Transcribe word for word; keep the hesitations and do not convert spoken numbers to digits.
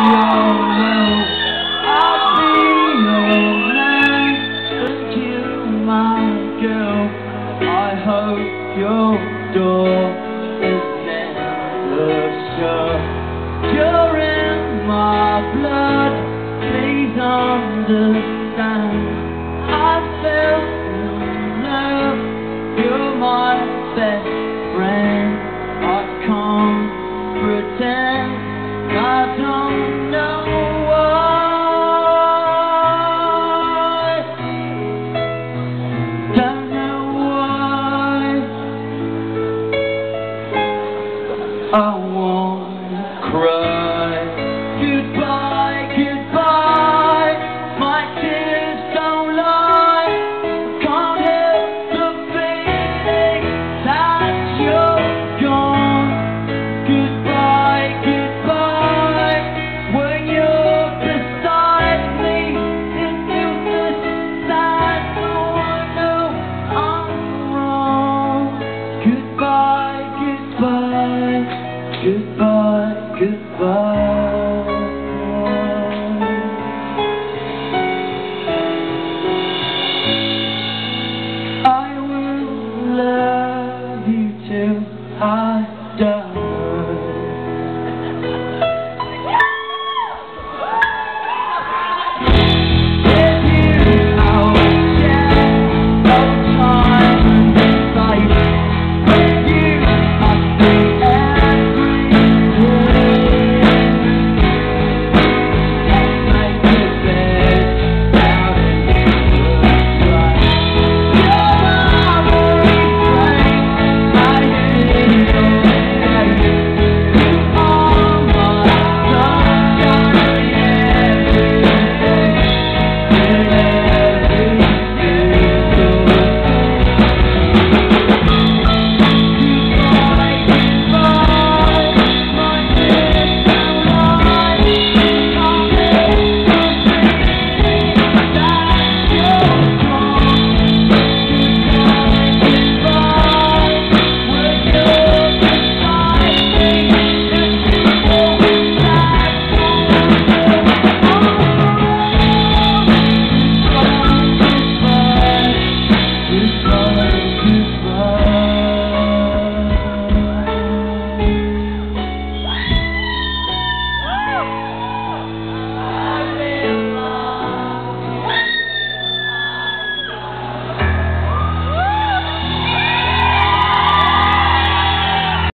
will. I'll be your man. Thank you, my girl. I hope your door is never shut. You're in my blood. Please understand. I fell in love. You're my best friend. I can't pretend I don't know why. Don't know why. Oh.